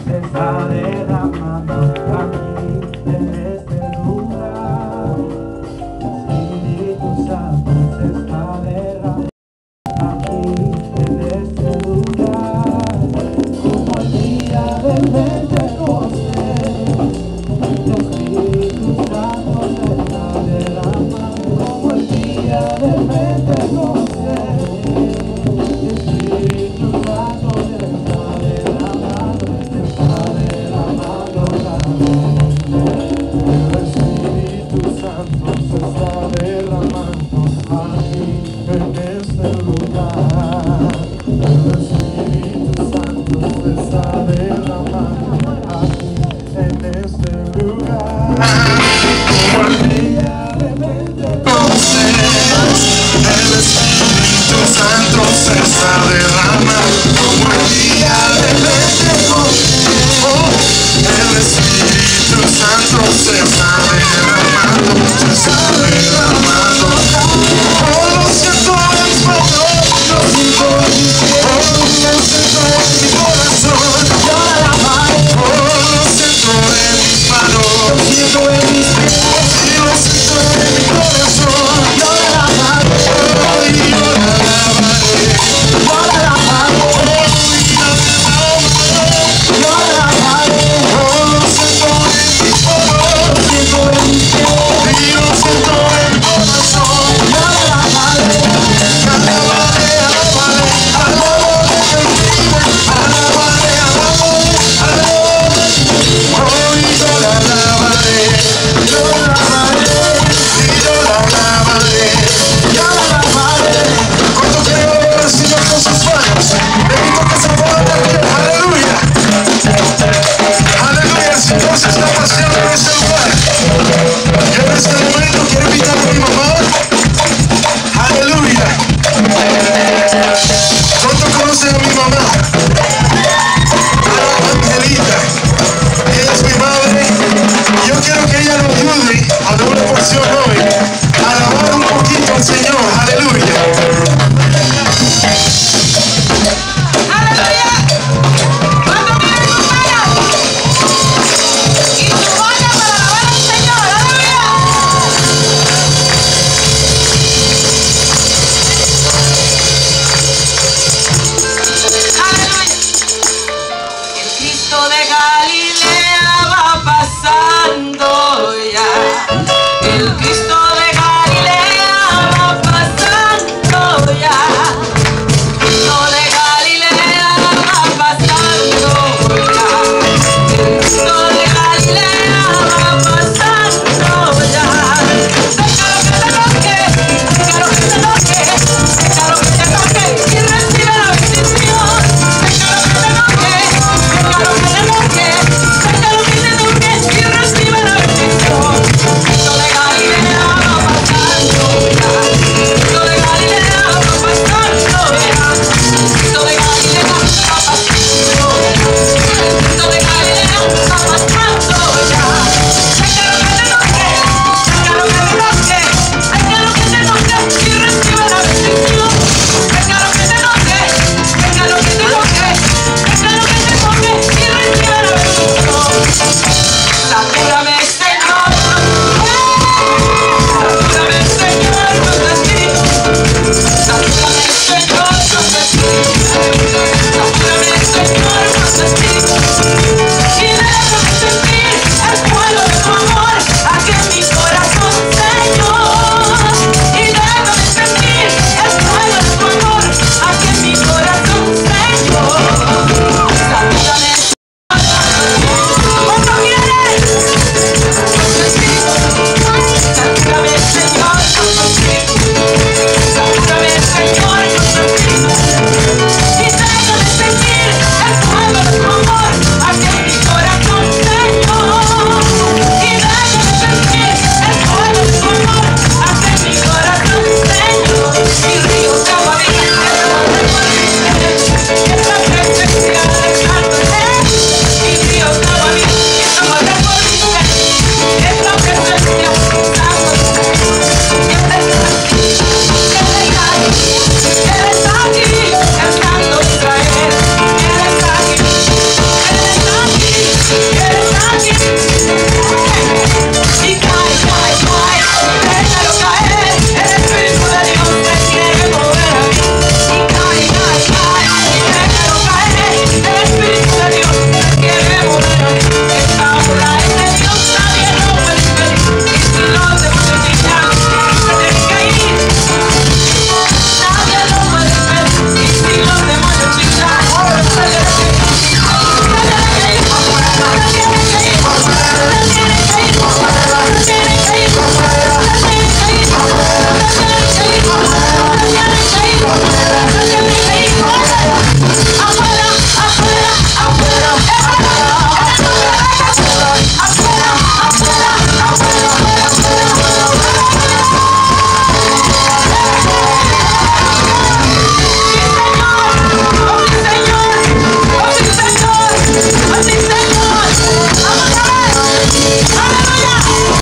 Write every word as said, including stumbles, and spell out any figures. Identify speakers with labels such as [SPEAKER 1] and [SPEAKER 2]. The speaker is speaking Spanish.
[SPEAKER 1] se está derramando aquí en este lugar. El Espíritu Santo se está derramando aquí en este lugar. Como el día del Pentecostés, el Espíritu Santo se está derramando. Como el día del Pentecostés, el Espíritu Santo se está derramando, se está derramando otra vez. El Espíritu Santo se está derramando aquí en este lugar. El Espíritu Santo se está derramando aquí en este lugar. Como el día de Pentecostés, el Espíritu Santo se está derramando. Como el día de Pentecostés, el Espíritu Santo se está derramando, se está derramando. Oh, lo siento en mis manos, lo siento en mis pies, oh, lo siento en mi corazón. Yo la amaré. Oh, lo siento en mis manos, lo siento en mis pies, y lo siento en mi corazón. Yo la amaré. Oh, y yo la alabaré. Yo la alabaré. Oh, y yo la alabaré. Yo la alabaré. Oh, lo siento en mis manos, lo siento en mis pies, y lo siento en mi corazón. Yo la alabaré. Alabaré, alabaré, alabaré, alabaré, alabaré, alabaré. Oh, y yo la alabaré. Yo la alabaré. Y yo la alabaré. Yo la alabaré. ¿Cuánto quieren alabar al Señor con sus manos? Le invito a que se pongan de pie. Aleluya. Aleluya. El Señor se está paseando en este lugar. Yo en este momento quiero invitar a mi mamá. Aleluya. ¿Cuánto conocen a mi mamá? A Angelita. Ella es mi madre. Y yo quiero que ella nos ayude a doble porción hoy a alabar un poquito al Señor. Aleluya.
[SPEAKER 2] ¡Aleluya! ¿Cuánto tienen sus manos? Y su boca para alabar al Señor. ¡Aleluya! ¡Aleluya! El Cristo de Galilea